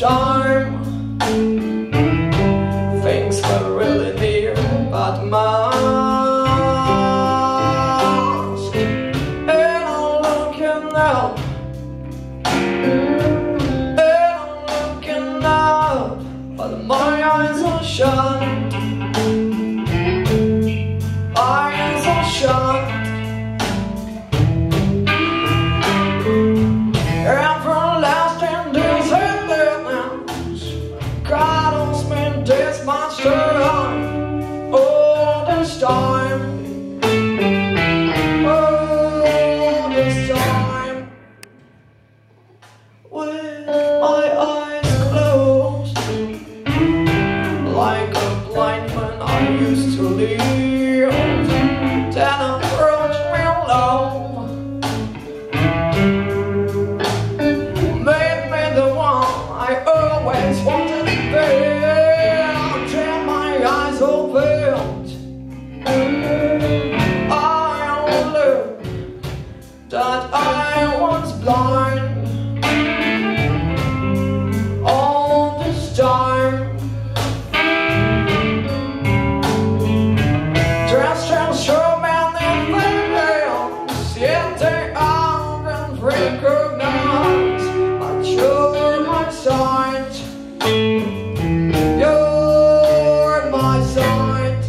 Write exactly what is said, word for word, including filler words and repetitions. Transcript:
charm. Things were really near, but mask. And I'm looking up, and I'm looking up, but my eyes are shut. My eyes are shut. Everlasting disappearance. God don't spend this much time all this time. All this time. With my eyes closed, like a blind man I used to leave. Then approach me alone. Made me the one I always wanted to be. Till my eyes opened, I learned that I was blind all this time. Just to show many things, yet they aren't recognized. But you're my sight, you're my sight.